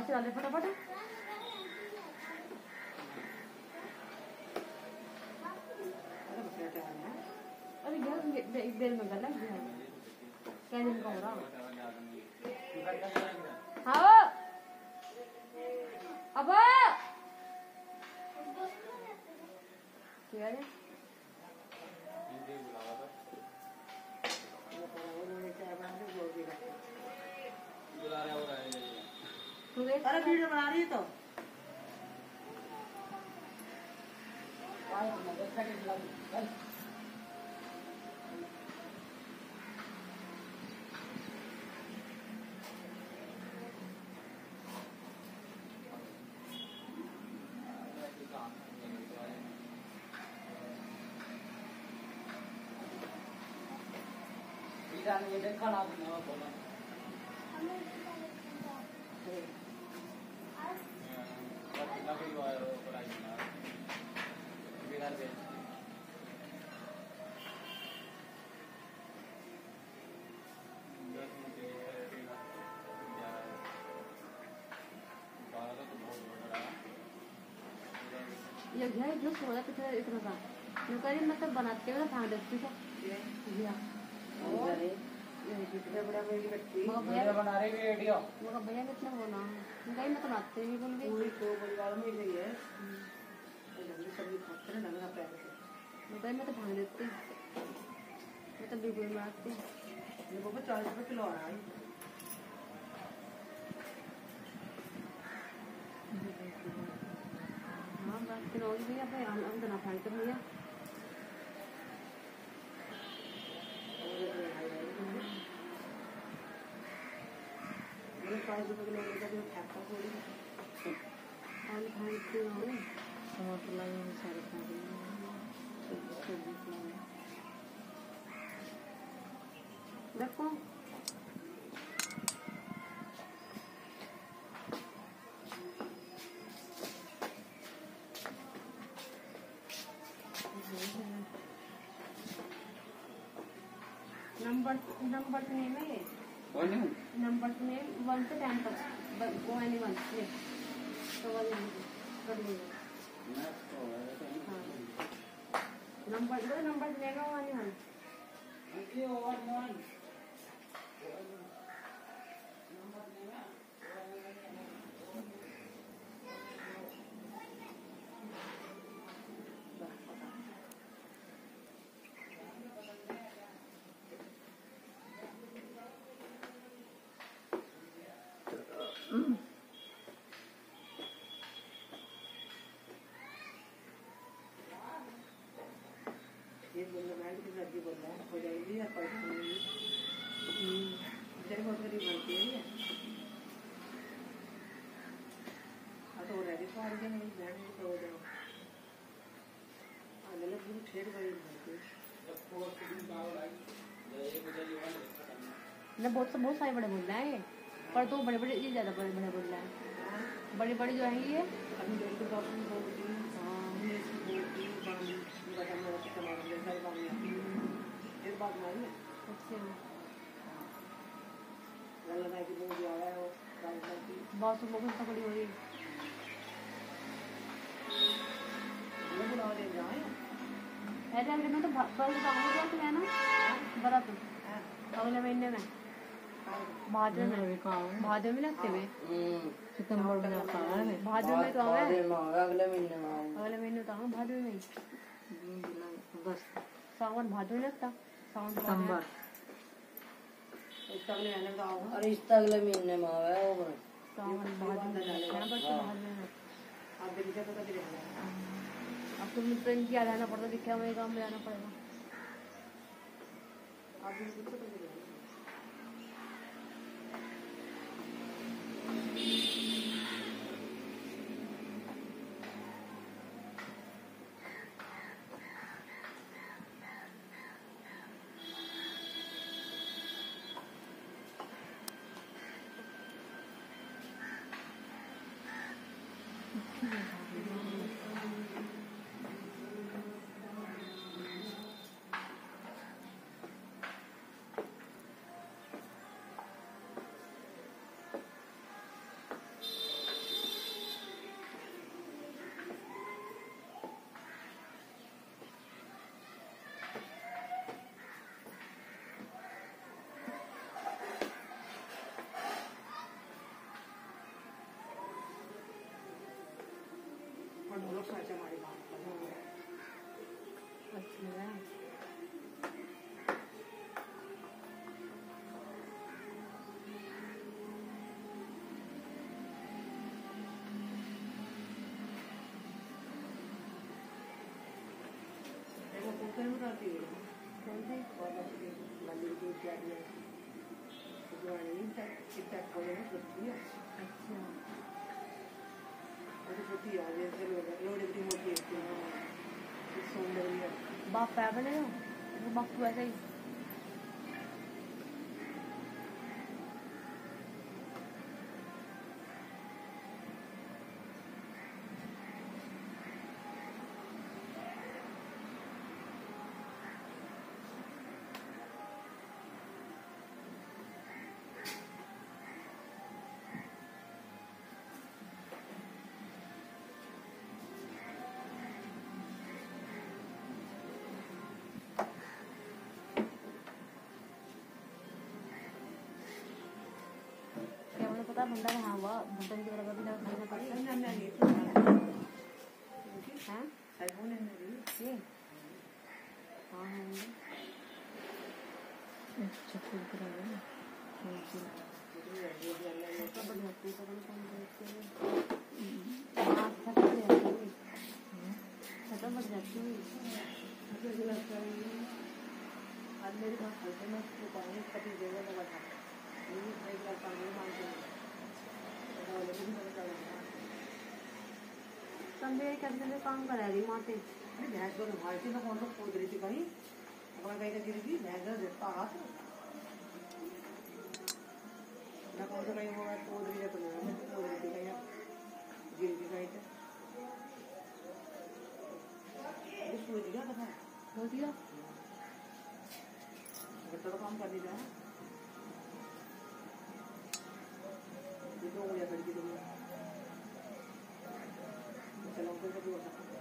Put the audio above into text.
आवाज चला दे फटाफट। अरे यार एक देर में गलत है क्या दिन का हो रहा। हाँ अब क्या है अरे वीडियो बना रही है तो खाना ये घिया जो सोना कितना इतना सा मैं कह रही मतलब बनाते हुए भाग देती है घिया भैया बना रही वीडियो मगर भैया कितना होना मैं कहीं मैं तो बनाते नहीं बोल गई पूरी तो परिवार में ही है सब्जी खाते हैं लगा पैर मैं कहीं मैं तो भाग देती मैं तो बिल्कुल बनाती ये बाबा 40 रुपए किलो आ रहा है हाँ बात किलो होगी भैया भाई हम तो ना खाए तो भैया ₹5 किलो लेकर जो फैक्टा थोड़ी और खाते हो टमाटर लगे सारे खा रहे देखो नंबर नेम है नंबर नेम 1 से 10 तक गो एनीवन ले तो वाले कर लीजिए नंबर लेगा वो एनीवन ये बोलना मैं की सब्जी बोल रहा हो जाएगी या पैसा नहीं जब बहुत गरीब बनती है हाँ तो रेडी तो आ गया नहीं बहन तो हो जाओ अगले पूरी ठेठ गरीब बनती है ना बहुत सारे बड़े बोल रहे हैं पर तो बड़े बड़े ये ज़्यादा बड़े बड़े बोल रहे हैं बड़ी बड़ी जो है ये अभी देखो तो बहुत लोगों से बड़ी हो रही ऐसे में तो बल बताऊंगा ना बड़ा तो अगले महीने में भादव में लगते हुए सितंबर में भादव में तो अगले महीने तो आऊँ भादव में बस सावन भादव में लगता सावन सितंबर और इस अगले महीने में आवे वो सावन भादव में अब तुम ट्रेन किया रहना पड़ता दिखा वही काम में जाना पड़ेगा अच्छा है। बाप है बने हो, बापू ऐसा ही। पता बंदा कहाँ हुआ, बंदा की तरह भी खाना पड़ेगा। हाँ ये हाँ है अच्छा फूल करा है सब बढ़िया तू तो कौन देखते हैं हां सब बढ़िया सब बढ़िया मुझे लगता है आज मेरे पास हल्के में तो पानी कभी देगा लगा था ये एक बार पानी मांगते हैं संदेह करते हुए काम करा रही माते भैंस को भाई ना कौन सा खोद रही थी कहीं अपना कहीं का गिरी थी भैंस ने देखता हाथ ना कौन सा कहीं होगा खोद रही है तो मैं खोद रही थी कहीं गिरी थी कहीं तो सोच दिया था हो दिया तो काम कर लीजिए ये तो हो गया खड़ी की तो चलो कोई भी हो सकता